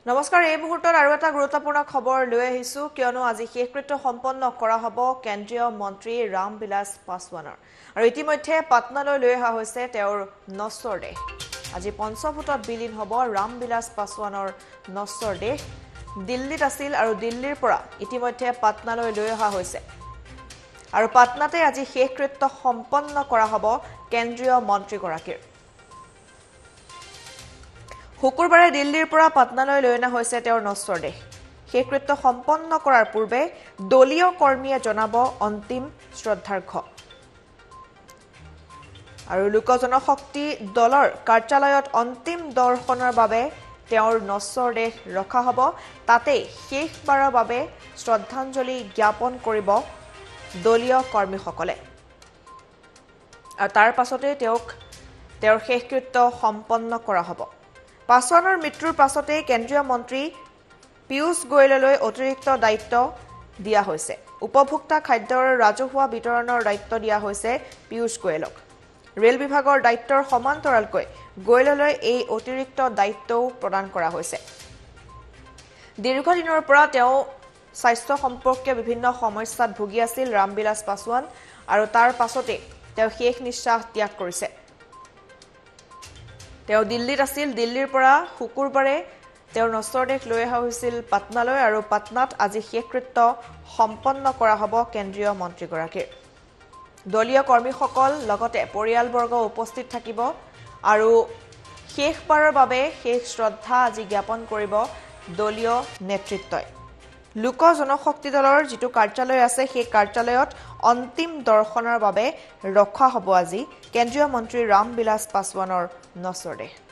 নমস্কাৰ এই মুহূৰ্তত আৰু এটা গুৰুত্বপূৰ্ণ খবৰ লৈ আহিছো কিয়নো আজি শেষকৃত্য সম্পন্ন কৰা হ'ব কেন্দ্ৰীয় মন্ত্ৰী ৰামবিলাস পাছৱানৰ আৰু ইতিমধ্যে পাটনালৈ লৈ অহা হৈছে তেওঁৰ নশ্বৰ দেহ আজি পঞ্চভূতত বিলীন হ'ব ৰামবিলাস পাছৱানৰ নশ্বৰ দেহ দিল্লীত আছিল আৰু দিল্লীৰ পৰা ইতিমধ্যে পাটনালৈ লৈ অহা হৈছে আৰু পাটনাতে আজি শেষকৃত্য সম্পন্ন কৰা হ'ব কেন্দ্ৰীয় মন্ত্ৰীগৰাকীৰ শুকুৰবাৰে দিল্লীৰ পৰা পাটনালৈ লৈ অনা হৈছে তেওঁৰ নশ্বৰ দেহ শেষকৃত্য সম্পন্ন কৰাৰ পূৰ্বে দলীয় কৰ্মীয়ে জনাব অন্তিম শ্ৰদ্ধাৰ্ঘ আৰু লোক জনশক্তি দলৰ কাৰ্যালয়ত অন্তিম দৰ্শনৰ বাবে তেওঁৰ নশ্বৰ দেহ ৰখা হ'ব তাতে শেষবাৰৰ বাবে শ্ৰদ্ধাঞ্জলি জ্ঞাপন কৰিব দলীয় কৰ্মীসকলে আৰু তাৰ পাছতে তেওঁৰ শেষকৃত্য সম্পন্ন কৰা হ'ব পাছৱানৰ মৃত্যুৰ পাছতে কেন্দ্ৰীয় মন্ত্ৰী পীয়ূষ গোয়েললৈ অতিৰিক্ত দায়িত্ব দিয়া হৈছে উপভোক্তা খাদ্যৰ ৰাজহুৱা বিতৰণৰ দায়িত্ব দিয়া হৈছে পীয়ূষ গোয়েলক ৰেল বিভাগৰ দায়িত্বৰ সমান্তৰালকৈ গোয়েললৈ এই অতিৰিক্ত দায়িত্বও প্ৰদান কৰা হৈছে দীৰ্ঘদিনৰ পৰা তেওঁ স্বাস্থ্য সম্পৰ্কীয় বিভিন্ন সমস্যাত ভুগি আছিল ৰামবিলাস পাছৱান আৰু তাৰ পাছতে তেওঁ শেষ নিশ্বাস ত্যাগ কৰিছে তেওঁ দিল্লীত আছিল দিল্লীৰ পৰা শুকুৰবাৰে তেওঁৰ নশ্বৰ দেহ লৈ অহা হৈছিল পাটনালৈ আৰু পাটনাত আজি শেষকৃত্য সম্পন্ন কৰা হ'ব কেন্দ্ৰীয় মন্ত্ৰীগৰাকীৰ দলীয় কৰ্মীসকল লগতে পৰিয়ালবৰ্গ উপস্থিত থাকিব আৰু শেষবাৰৰ বাবে শেষ শ্ৰদ্ধা আজি জ্ঞাপন কৰিব দলীয় নেতৃত্বই লোক জনশক্তি দলৰ যিটো কাৰ্যালয় আছে সেই কাৰ্যালয়ত অন্তিম দৰ্শনৰ বাবে ৰখা হ'ব আজি কেন্দ্ৰীয় মন্ত্ৰী ৰামবিলাস পাছৱানৰ নশ্বৰ দেহ